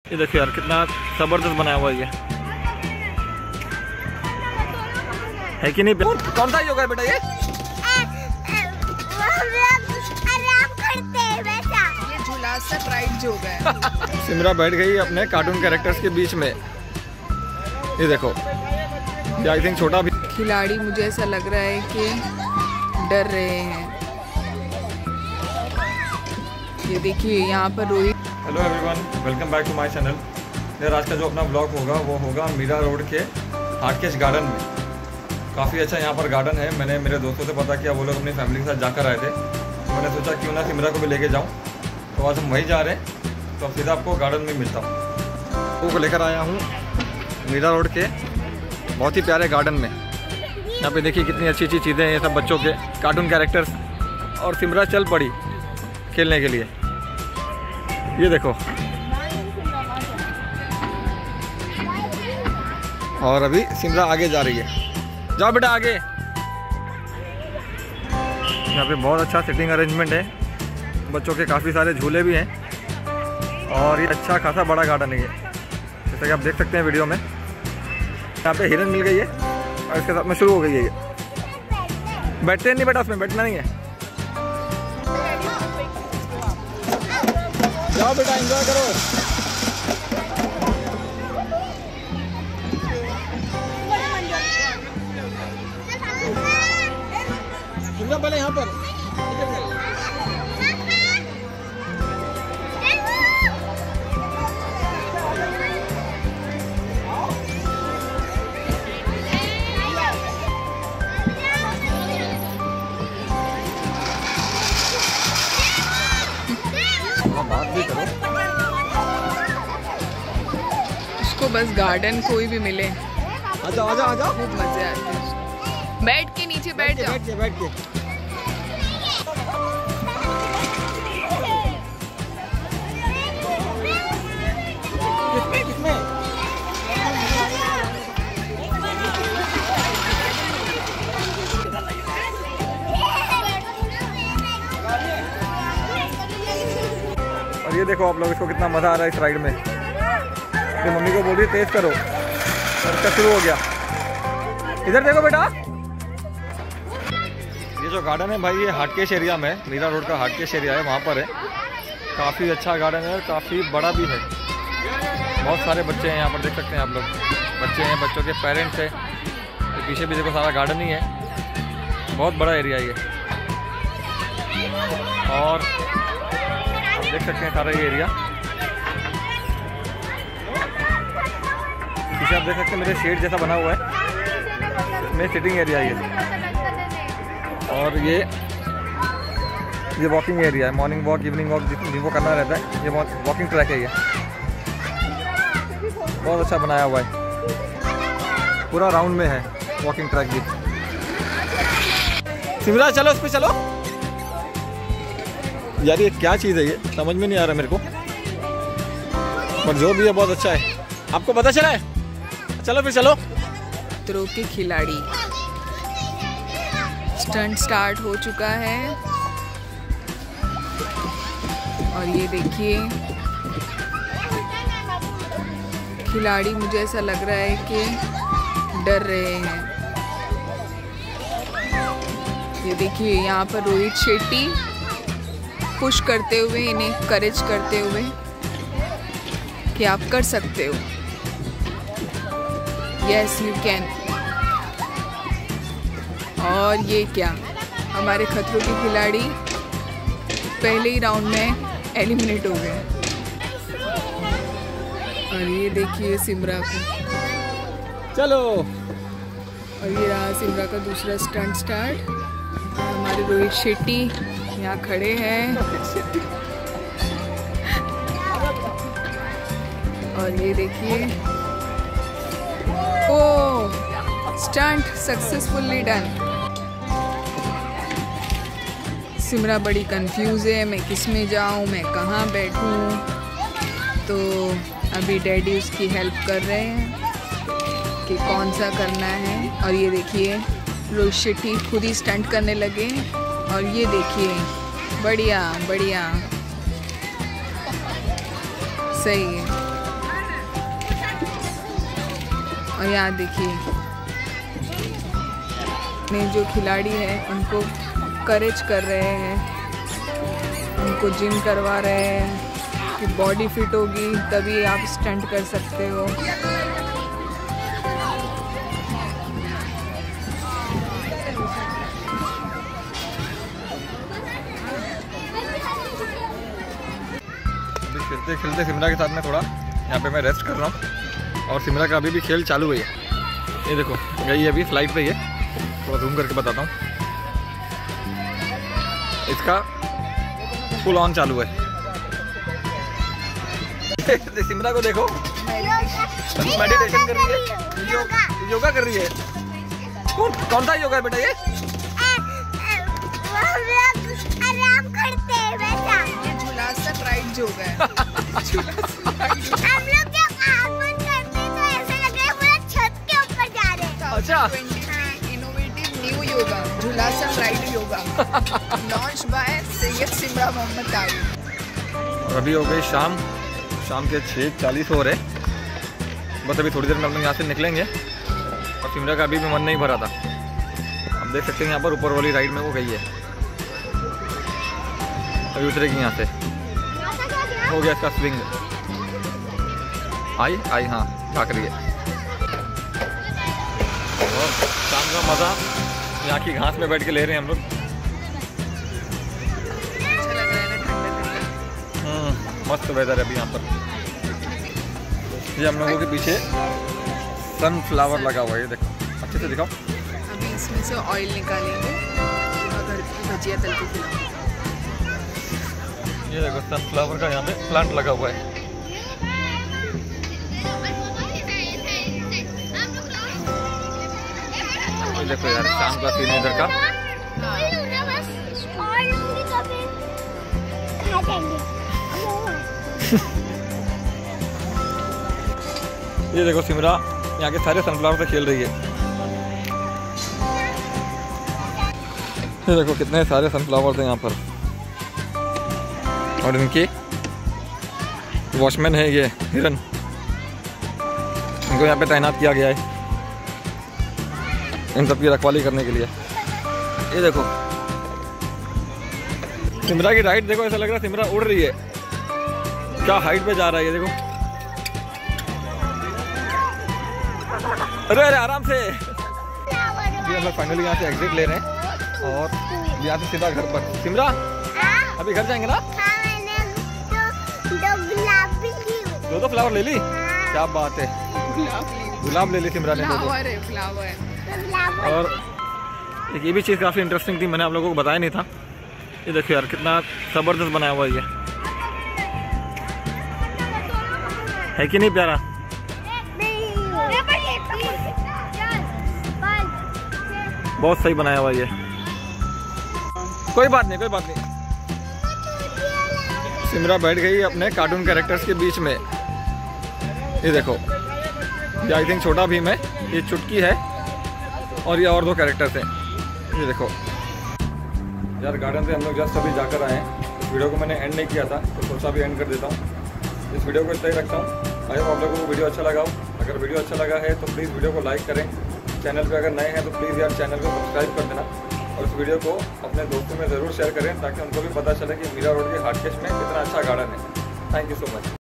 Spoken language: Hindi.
ये देखिए यार कितना जबरदस्त बनाया हुआ है कि नहीं? कौन सा योगा है बेटा ये? ये झूला सा राइड योगा है। सिमरा बैठ गई अपने कार्टून कैरेक्टर्स के बीच में। ये देखो, ये आई थिंक छोटा भी खिलाड़ी मुझे ऐसा लग रहा है कि डर रहे हैं। ये देखिए यहाँ पर Rohit. Hello everyone, welcome back to my channel. यार आज का जो अपना ब्लॉग होगा वो होगा मीरा रोड के हाटकेश गार्डन में। काफ़ी अच्छा यहाँ पर गार्डन है। मैंने मेरे दोस्तों से पता किया, वो लोग अपनी फैमिली के साथ जाकर आए थे, तो मैंने सोचा क्यों ना सिमरा को भी लेके जाऊँ। तो आज हम वहीं जा रहे हैं, तो अब सीधा आपको गार्डन में मिलता हूँ। वो लेकर आया हूँ मीरा रोड के बहुत ही प्यारे गार्डन में। यहाँ पे देखिए कितनी अच्छी अच्छी चीज़ें हैं, ये सब बच्चों के कार्टून कैरेक्टर्स। और सिमरा चल पड़ी खेलने के लिए। ये देखो, और अभी सिमरा आगे जा रही है। जाओ बेटा आगे। यहाँ पे बहुत अच्छा सिटिंग अरेंजमेंट है, बच्चों के काफ़ी सारे झूले भी हैं। और ये अच्छा खासा बड़ा गार्डन है ये, जैसा कि आप देख सकते हैं वीडियो में। यहाँ पे हिरन मिल गई है और इसके साथ में शुरू हो गई है ये। बैठते नहीं बेटा, उसमें बैठना नहीं है। जाओ बेटा एंजॉय करो। पहले यहाँ पर बात भी करो। उसको बस गार्डन कोई भी मिले। आजा आजा आजा, खूब मजे आते हैं। बैठ के नीचे बैठ जाओ। बैठ के किसमें और ये देखो आप लोग, इसको कितना मजा आ रहा है इस राइड में। ये मम्मी को बोल रही तेज करो, और इसका शुरू हो गया। इधर देखो बेटा, ये जो गार्डन है भाई, ये हाटकेश एरिया में, मीरा रोड का हाटकेश एरिया है, वहाँ पर है। काफ़ी अच्छा गार्डन है और काफ़ी बड़ा भी है। बहुत सारे बच्चे हैं यहाँ पर, देख सकते हैं आप लोग। बच्चे हैं, बच्चों के पेरेंट्स हैं। तो पीछे भी देखो सारा गार्डन ही है। बहुत बड़ा एरिया ये, और देख सकते हैं सारा ये एरिया। पीछे आप देख सकते हैं मेरे शेड जैसा बना हुआ है, इसमें सिटिंग एरिया ये। और ये वॉकिंग एरिया है, मॉर्निंग वॉक, इवनिंग वॉक जिनको करना रहता है, ये वॉकिंग ट्रैक है ये। बहुत अच्छा बनाया हुआ है, पूरा राउंड में है वॉकिंग ट्रैक भी। सिमरा चलो, उस पे चलो यार। ये क्या चीज़ है ये, समझ में नहीं आ रहा मेरे को, पर जो भी है बहुत अच्छा है। आपको पता चला है? चलो फिर चलो। खतरों के खिलाड़ी स्टंट स्टार्ट हो चुका है। और ये देखिए खिलाड़ी, मुझे ऐसा लग रहा है कि डर रहे हैं। ये देखिए यहाँ पर रोहित शेट्टी पुश करते हुए, इन्हें करेज करते हुए कि आप कर सकते हो, यस यू कैन। और ये क्या, हमारे खतरों के खिलाड़ी पहले ही राउंड में एलिमिनेट हो गए। और ये देखिए सिमरा को, चलो। और ये रहा सिमरा का दूसरा स्टंट स्टार्ट। हमारे रोहित शेट्टी यहाँ खड़े हैं। और ये देखिए, oh, stunt successfully done. Simra बड़ी कंफ्यूज है, मैं किस में जाऊँ, मैं कहाँ बैठूँ। तो अभी डैडी उसकी हेल्प कर रहे हैं कि कौन सा करना है। और ये देखिए रोहित शेट्टी खुद ही स्टंट करने लगे। और ये देखिए, बढ़िया बढ़िया, सही है। और यहाँ देखिए ने जो खिलाड़ी हैं उनको करेज कर रहे हैं, उनको जिम करवा रहे हैं कि बॉडी फिट होगी तभी आप स्टंट कर सकते हो। खेलते खेलते सिमरा के साथ में थोड़ा यहाँ पे मैं रेस्ट कर रहा हूँ और सिमरा का अभी भी खेल चालू है। ये देखो गई अभी फ्लाइट पे, ये थोड़ा जूम करके बताता हूँ, इसका फुल ऑन चालू है। सिमरा को देखो मेडिटेशन कर रही है, योगा कर रही है। कौन सा योगा है बेटा ये? आराम करते हैं बेटा, झुलासन राइड योगा है। हम लोग जब आराम करते हैं तो ऐसा लग रहा है पूरा छत के ऊपर जा रहे हैं। अच्छा, इनोवेटिव न्यू योगा, झुलासन ride yoga, launch by Syed Simra Mohammad Tariq. और अभी हो गई शाम के 6:40 हो रहे। बस अभी थोड़ी देर में हम लोग यहाँ से निकलेंगे और सिमरा का अभी भी मन नहीं भरा था। आप देख सकते हैं यहाँ पर ऊपर वाली राइड में वो गई है, अभी उतरेगी यहाँ से। हो गया इसका स्विंग, आई हाँ भाग रही है। और शाम का मज़ा यहाँ की घास में बैठ के ले रहे हैं हम लोग। अच्छा लग रहा है ना, ठंडा मस्त वेदर है अभी यहाँ पर। ये हम लोगों के पीछे सनफ्लावर लगा हुआ है, ये देखो अच्छे से दिखाओ। अभी इसमें से ऑयल निकालेंगे और घर की भजिया तल के खिलाएंगे। ये देखो सनफ्लावर का यहाँ पे प्लांट लगा हुआ है। ये देखो यार शाम का सीन इधर का। ये देखो सिमरा यहाँ के सारे सनफ्लावर से खेल रही है। ये देखो कितने सारे सनफ्लावर हैं यहाँ पर, और इनके वॉचमैन है ये हिरन, इनको यहाँ पे तैनात किया गया है इन सब की रखवाली करने के लिए। ये देखो सिमरा की राइड देखो, ऐसा लग रहा है सिमरा उड़ रही है, क्या हाइट पे जा रहा है ये देखो। अरे आराम से। जी हम लोग फाइनली यहाँ से एग्जिट ले रहे हैं और यहाँ से सीधा घर पर। सिमरा अभी घर जाएंगे ना? दो फ्लावर ले ली, क्या बात है। गुलाब ले ली सिमरा ने, फ्लावर। और एक ये भी चीज़ काफ़ी इंटरेस्टिंग थी, मैंने आप लोगों को बताया नहीं था। ये देखो यार कितना ज़बरदस्त बनाया हुआ ये है कि नहीं प्यारा? बहुत सही बनाया हुआ ये। कोई बात नहीं, कोई बात नहीं। सिमरा बैठ गई अपने कार्टून कैरेक्टर्स के बीच में। ये देखो ये आई थिंक छोटा भीम है, ये चुटकी है और ये और दो कैरेक्टर्स हैं। ये देखो यार गार्डन से हम लोग जस्ट अभी जाकर आए हैं। इस वीडियो को मैंने एंड नहीं किया था तो सोचा भी एंड कर देता हूँ। इस वीडियो को इतना ही रखता हूँ। आई होप आप लोगों को वीडियो अच्छा लगा हो। अगर वीडियो अच्छा लगा है तो प्लीज़ वीडियो को लाइक करें। चैनल पे अगर नए हैं तो प्लीज़ यार चैनल को सब्सक्राइब कर देना और इस वीडियो को अपने दोस्तों में ज़रूर शेयर करें ताकि उनको भी पता चले कि मीरा रोड के हाटकेश में कितना अच्छा गार्डन है। Thank you so much.